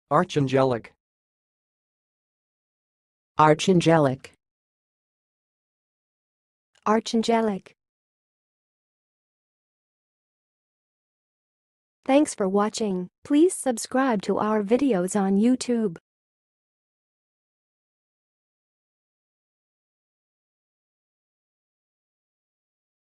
Archangelic. Archangelic. Archangelic. Thanks for watching. Please subscribe to our videos on YouTube.